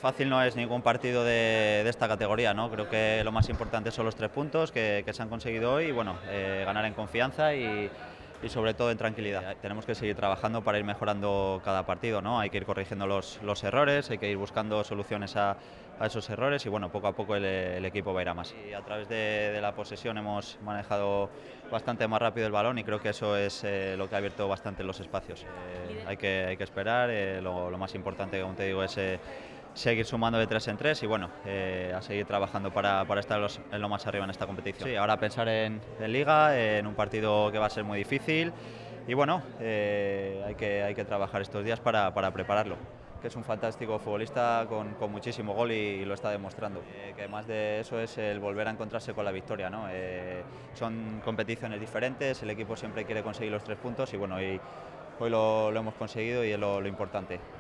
Fácil no es ningún partido de esta categoría, ¿no? Creo que lo más importante son los 3 puntos que se han conseguido hoy y bueno, ganar en confianza y sobre todo en tranquilidad. Tenemos que seguir trabajando para ir mejorando cada partido, ¿no? Hay que ir corrigiendo los errores, hay que ir buscando soluciones a esos errores y bueno, poco a poco el equipo va a ir a más. Y a través de la posesión hemos manejado bastante más rápido el balón y creo que eso es lo que ha abierto bastante los espacios. Hay que esperar, lo más importante, como te digo, es seguir sumando de 3 en 3 y bueno, a seguir trabajando para estar en lo más arriba en esta competición. Sí, ahora pensar en Liga, en un partido que va a ser muy difícil y bueno, hay que trabajar estos días para prepararlo. Que es un fantástico futbolista con muchísimo gol y lo está demostrando. Que más de eso es el volver a encontrarse con la victoria, ¿no? Son competiciones diferentes, el equipo siempre quiere conseguir los 3 puntos y bueno, hoy lo hemos conseguido y es lo importante.